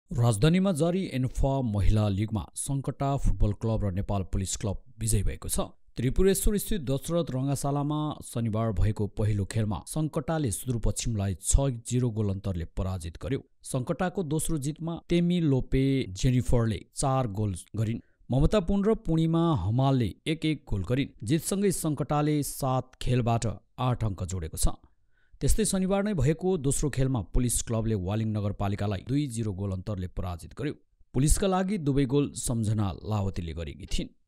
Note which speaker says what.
Speaker 1: राजधानीमा जारी एन्फा महिला लिगमा Sankata football club र नेपाल पुलिस क्लब विजयी भएको छ। त्रिपुरेश्वर स्थित दशरथ रङ्गशालामा शनिबार भएको पहिलो खेलमा सङ्कटाले सुदूरपश्चिमलाई 6-0 गोल अन्तरले पराजित गर्यो। सङ्कटाको दोस्रो जितमा तेमी लोपे जेनिफरले 4 गोल गरिन्। ममता पुन र पूर्णिमा हमालले 1-1 गोल गरिन्। जितसँगै सङ्कटाले 7 खेलबाट 8 अङ्क जोडेको छ। त्यस्तै शनिबार नै भएको दोस्रो खेलमा पुलिस क्लबले वालिङ नगरपालिकालाई 2-0 गोल अन्तरले पराजित गर्यो। पुलिसका लागि दुवै गोल सम्झना लावतीले गरेकी थिइन्।